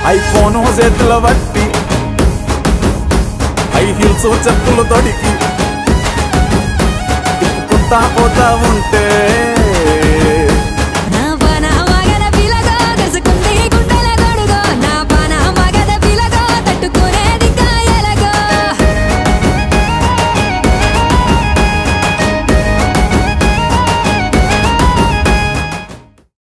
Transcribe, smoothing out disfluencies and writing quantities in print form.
iPhone చేతుల బట్టి high heels చెప్పులు తొడికి తిప్పుకుంటా పోతా ఉంటే